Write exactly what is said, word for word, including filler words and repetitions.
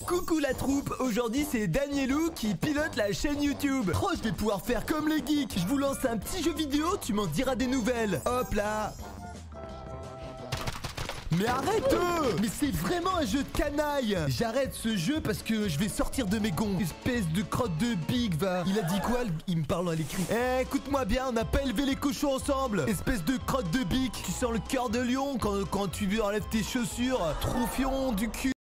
Coucou la troupe, aujourd'hui c'est Danielou qui pilote la chaîne YouTube. Oh, je vais pouvoir faire comme les geeks. Je vous lance un petit jeu vidéo, tu m'en diras des nouvelles. Hop là. Mais arrête! Mais c'est vraiment un jeu de canaille. J'arrête ce jeu parce que je vais sortir de mes gonds. Espèce de crotte de big, va. Il a dit quoi? Il me parle à l'écrit. Eh, écoute-moi bien, on n'a pas élevé les cochons ensemble. Espèce de crotte de big. Tu sens le cœur de lion quand, quand tu enlèves tes chaussures. Troufion du cul.